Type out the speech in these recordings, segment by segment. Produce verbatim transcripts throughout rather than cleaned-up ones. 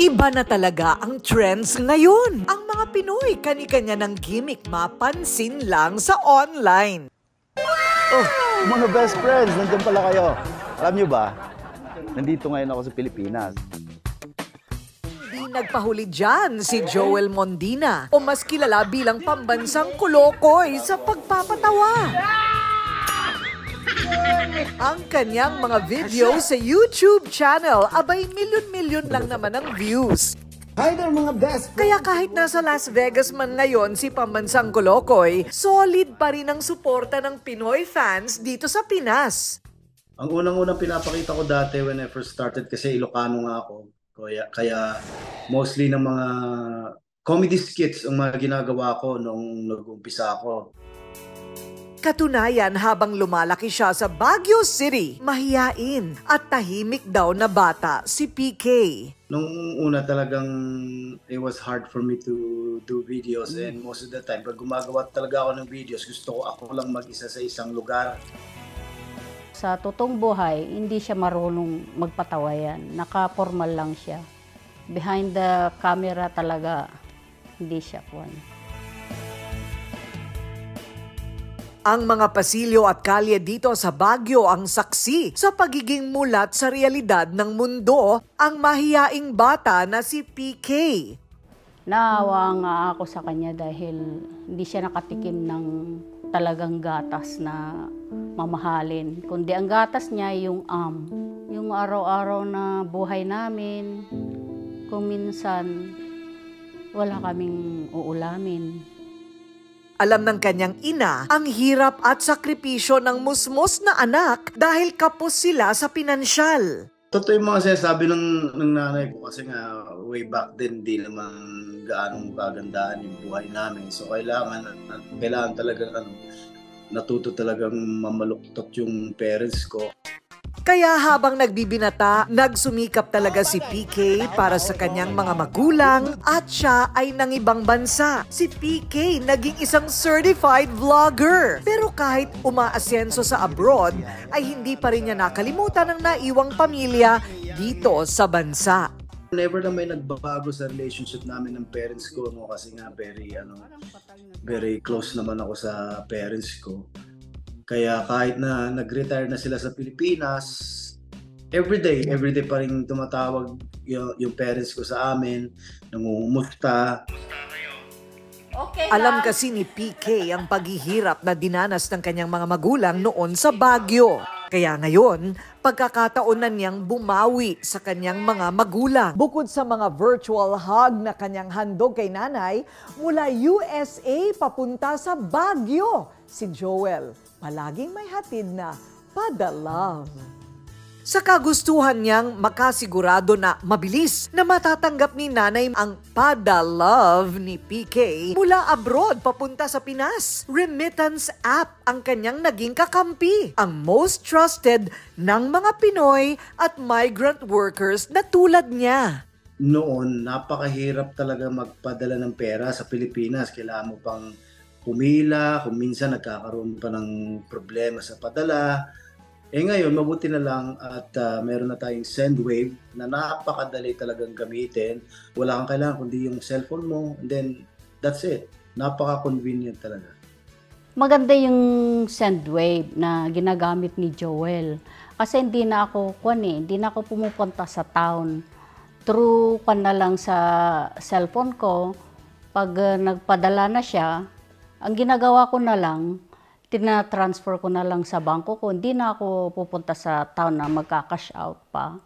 Iba na talaga ang trends ngayon. Ang mga Pinoy, kani-kanya ng gimmick mapansin lang sa online. Oh, mga best friends, nandiyan pala kayo. Alam nyo ba, nandito ngayon ako sa Pilipinas. Hindi nagpahuli dyan si Joel Mondina o mas kilala bilang pambansang kulokoy sa pagpapatawa. Ang kanyang mga video sa YouTube channel, abay milyon-milyon lang naman ang views. Hi there mga best friends! Kaya kahit nasa Las Vegas man ngayon si pambansang kulokoy, solid pa rin ang suporta ng Pinoy fans dito sa Pinas. Ang unang-unang pinapakita ko dati when I first started, kasi Ilocano nga ako, kaya, kaya mostly ng mga comedy skits ang mga ginagawa ko noong nag-umpisa ako. Katunayan, habang lumalaki siya sa Baguio City, mahiyain at tahimik daw na bata si P K. Nung una talagang it was hard for me to do videos, mm. and most of the time pag gumagawa talaga ako ng videos, gusto ko ako lang mag-isa sa isang lugar. Sa totoong buhay, hindi siya marunong magpatawa yan. Naka-formal lang siya. Behind the camera talaga, hindi siya kuwan. Ang mga pasilyo at kalye dito sa Baguio ang saksi sa pagiging mulat sa realidad ng mundo, ang mahiyaing bata na si P K. Naawa nga ako sa kanya dahil hindi siya nakatikim ng talagang gatas na mamahalin. Kundi ang gatas niya yung am, yung araw-araw na buhay namin. Kung minsan wala kaming uulamin. Alam ng kanyang ina ang hirap at sakripisyo ng musmos na anak dahil kapos sila sa pinansyal. Totoo yung mga sinasabi ng, ng nanay ko, kasi nga way back then di naman gaanong kagandaan yung buhay namin. So kailangan, kailangan talaga ano, natuto talagang mamaluktot yung parents ko. Kaya habang nagbibinata, nagsumikap talaga si P K para sa kanyang mga magulang at siya ay nangibang bansa. Si P K naging isang certified vlogger. Pero kahit umaasenso sa abroad, ay hindi pa rin niya nakalimutan ang naiwang pamilya dito sa bansa. Never na may nagbabago sa relationship namin ng parents ko, no? Kasi nga very, ano, very close naman ako sa parents ko. Kaya kahit na nag-retire na sila sa Pilipinas, everyday, everyday pa rin tumatawag yung, yung parents ko sa amin, nangungumusta. Okay, alam kasi ni P K ang paghihirap na dinanas ng kanyang mga magulang noon sa Baguio. Kaya ngayon, pagkakataon na niyang bumawi sa kanyang mga magulang. Bukod sa mga virtual hug na kanyang handog kay nanay, mula U S A papunta sa Baguio, si Joel palaging may hatid na padalove. Sa kagustuhan niyang makasigurado na mabilis na matatanggap ni nanay ang padalove ni P K mula abroad papunta sa Pinas, remittance app ang kanyang naging kakampi. Ang most trusted ng mga Pinoy at migrant workers na tulad niya. Noon, napakahirap talaga magpadala ng pera sa Pilipinas. Kailangan mo pang pumila, kung minsan nagkakaroon pa ng problema sa padala. Eh ngayon, mabuti na lang at uh, meron na tayong Sendwave na napakadali talagang gamitin. Wala kang kailangan kundi yung cellphone mo, and then that's it. Napaka-convenient talaga. Maganda yung Sendwave na ginagamit ni Joel. Kasi hindi na ako, kwan eh, hindi na ako pumupunta sa town. Through kan na lang sa cellphone ko, pag uh, nagpadala na siya, ang ginagawa ko na lang, tina-transfer ko na lang sa bangko ko. Hindi na ako pupunta sa town na magka-cash out pa.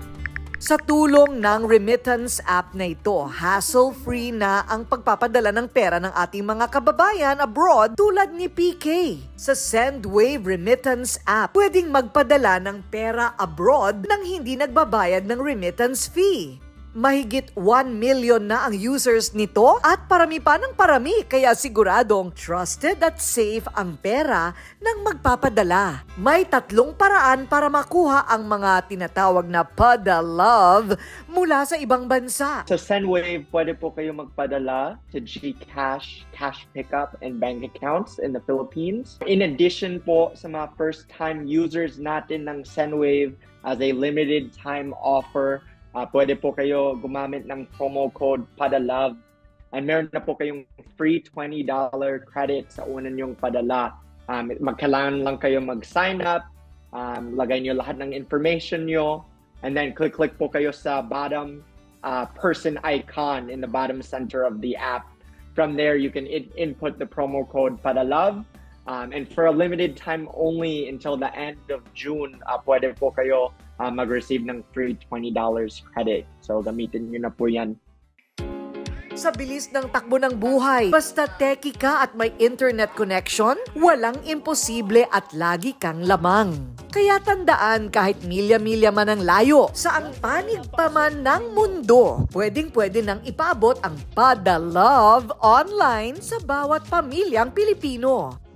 Sa tulong ng remittance app na ito, hassle-free na ang pagpapadala ng pera ng ating mga kababayan abroad tulad ni P K. Sa Sendwave remittance app, pwedeng magpadala ng pera abroad nang hindi nagbabayad ng remittance fee. Mahigit one million na ang users nito at parami pa ng parami, kaya siguradong trusted at safe ang pera ng magpapadala. May tatlong paraan para makuha ang mga tinatawag na padalove mula sa ibang bansa. Sa Sendwave, pwede po kayo magpadala to GCash, cash pickup, and bank accounts in the Philippines. In addition po sa mga first-time users natin ng Sendwave, as a limited time offer, uh, pwede po kayo gumamit ng promo code PADALOVE. And meron na po kayong free twenty dollars credit sa una nyong padala. Um, magkailangan lang kayo mag-sign up, um, lagay nyo lahat ng information nyo, and then click-click po kayo sa bottom uh, person icon in the bottom center of the app. From there, you can in- input the promo code PADALOVE. Um, and for a limited time only until the end of June, uh, pwede po kayo uh, mag-receive ng free twenty dollars credit. So gamitin nyo na po yan. Sa bilis ng takbo ng buhay, basta techie ka at may internet connection, walang imposible at lagi kang lamang. Kaya tandaan, kahit milya-milya man ang layo, saang panig pa man ng mundo, pwedeng-pwede nang ipaabot ang PADALOVE online sa bawat pamilyang Pilipino.